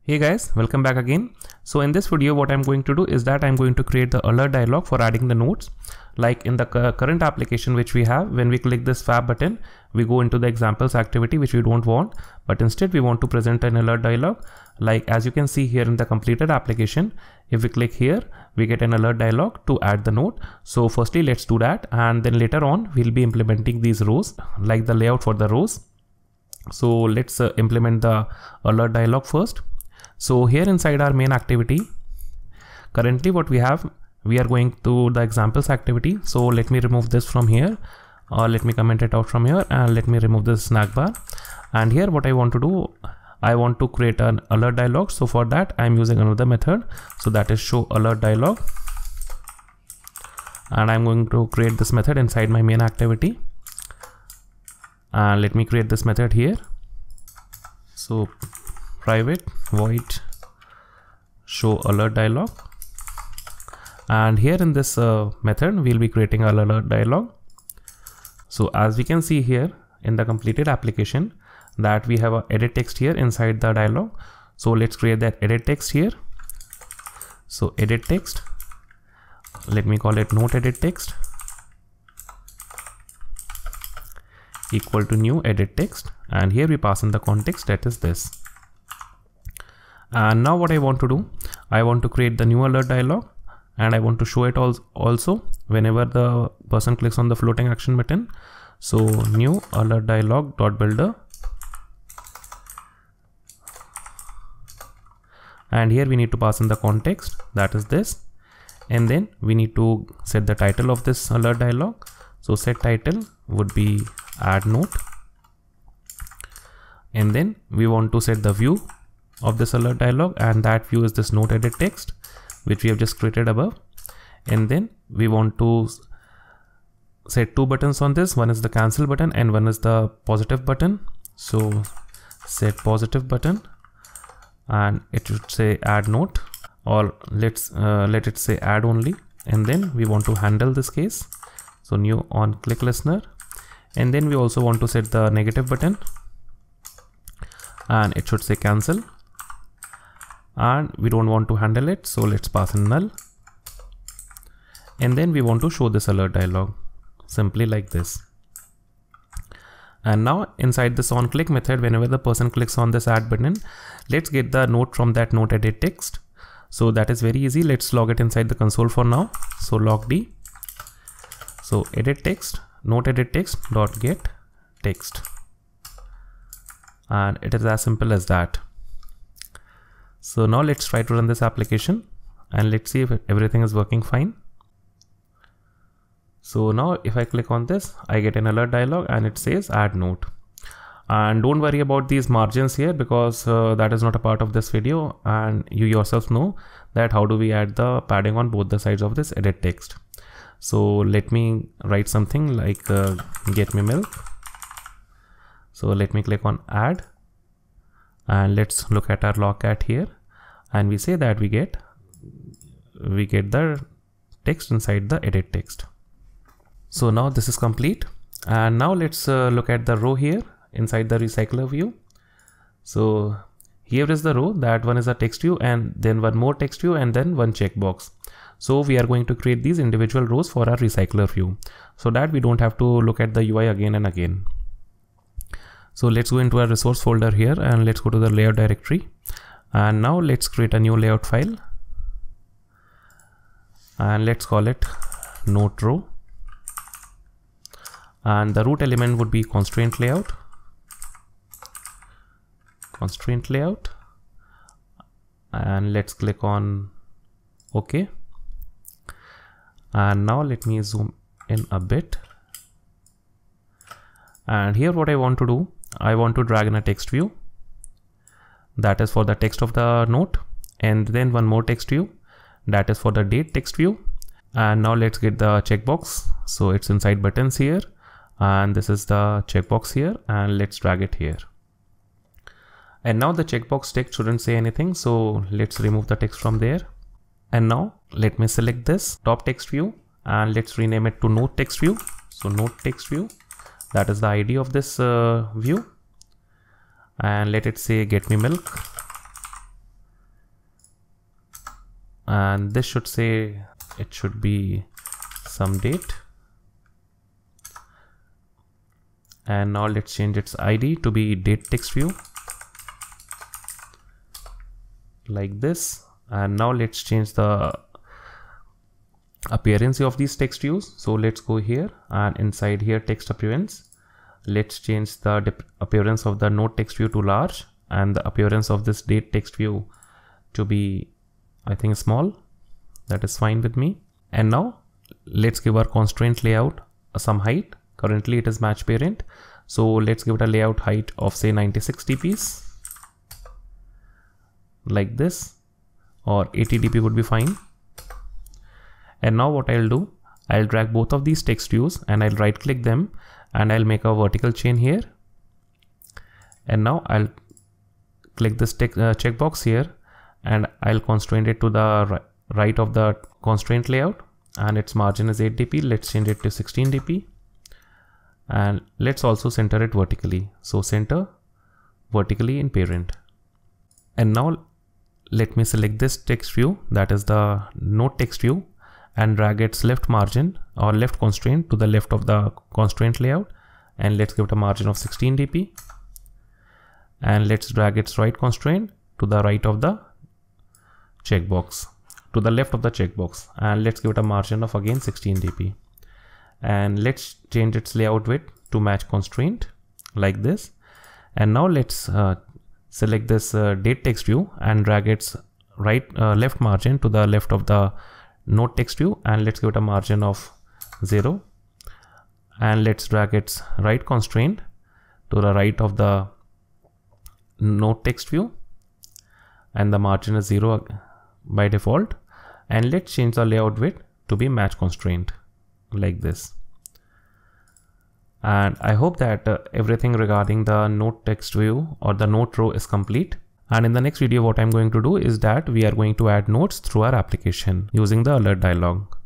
Hey guys, welcome back again. So in this video what I'm going to do is that I'm going to create the alert dialog for adding the notes. Like in the current application which we have, when we click this fab button, we go into the examples activity which we don't want, but instead we want to present an alert dialog. Like as you can see here in the completed application, if we click here, we get an alert dialog to add the note. So firstly, let's do that. And then later on, we'll be implementing these rows, like the layout for the rows. So let's implement the alert dialog first. So here inside our main activity, currently what we have, we are going to the examples activity. So let me remove this from here, or let me comment it out from here, and let me remove this snack bar. And here what I want to do, I want to create an alert dialog. So for that I'm using another method. So that is show alert dialog. And I'm going to create this method inside my main activity. And let me create this method here. So private void show alert dialog, and here in this method we'll be creating an alert dialog. So as we can see here in the completed application, that we have a edit text here inside the dialog. So let's create that edit text here. So edit text, let me call it note edit text equal to new edit text, and here we pass in the context, that is this. And now what I want to do, I want to create the new alert dialog, and I want to show it also whenever the person clicks on the floating action button. So new alert dialog dot builder, and here we need to pass in the context, that is this. And then we need to set the title of this alert dialog. So set title would be add note, and then we want to set the view of this alert dialog, and that view is this note edit text which we have just created above. And then we want to set two buttons on this, one is the cancel button and one is the positive button. So set positive button, and it should say add note, or let's let it say add only. And then we want to handle this case, so new on click listener. And then we also want to set the negative button, and it should say cancel, and we don't want to handle it, so let's pass in null. And then we want to show this alert dialog simply like this. And now inside this on click method, whenever the person clicks on this add button, let's get the note from that note edit text. So that is very easy. Let's log it inside the console for now. So log d, so edit text, note edit text dot get text, and it is as simple as that. So now let's try to run this application, and let's see if everything is working fine. So now if I click on this, I get an alert dialog and it says add note. And don't worry about these margins here, because that is not a part of this video, and you yourself know that how do we add the padding on both the sides of this edit text. So let me write something like get me milk. So let me click on add, and let's look at our logcat here, and we say that we get the text inside the edit text. So now this is complete, and now let's look at the row here inside the recycler view. So here is the row, that one is a text view, and then one more text view, and then one checkbox. So we are going to create these individual rows for our recycler view, so that we don't have to look at the UI again and again. So let's go into our resource folder here, and let's go to the layout directory. And now let's create a new layout file, and let's call it note row. And the root element would be constraint layout. And let's click on OK. And now let me zoom in a bit. And here what I want to do, I want to drag in a text view, that is for the text of the note, and then one more text view, that is for the date text view. And now let's get the checkbox. So it's inside buttons here, and this is the checkbox here, and let's drag it here. And now the checkbox text shouldn't say anything, so let's remove the text from there. And now let me select this top text view, and let's rename it to note text view. So note text view, that is the ID of this view, and let it say get me milk. and this should say, it should be some date. And now let's change its ID to be date text view like this. And now let's change the appearance of these text views. So let's go here, and inside here text appearance, let's change the appearance of the node text view to large, and the appearance of this date text view to be, I think, small. That is fine with me. And now let's give our constraint layout some height. Currently it is match parent, so let's give it a layout height of say 96 dps like this, or 80 dp would be fine. And now what I'll do, I'll drag both of these text views and I'll right click them, and I'll make a vertical chain here. And now I'll click this checkbox here, and I'll constrain it to the right of the constraint layout, and its margin is 8 dp. Let's change it to 16 dp, and let's also center it vertically. So center vertically in parent. And now let me select this text view, that is the node text view, and drag its left margin or left constraint to the left of the constraint layout, and let's give it a margin of 16 dp. And let's drag its right constraint to the right of the checkbox, to the left of the checkbox, and let's give it a margin of again 16 dp. And let's change its layout width to match constraint like this. And now let's select this date text view and drag its left margin to the left of the node text view, and let's give it a margin of 0. And let's drag its right constraint to the right of the node text view, and the margin is 0 by default. And let's change the layout width to be match constraint like this. And I hope that everything regarding the node text view or the node row is complete. And in the next video, what I'm going to do is that we are going to add nodes through our application using the alert dialog.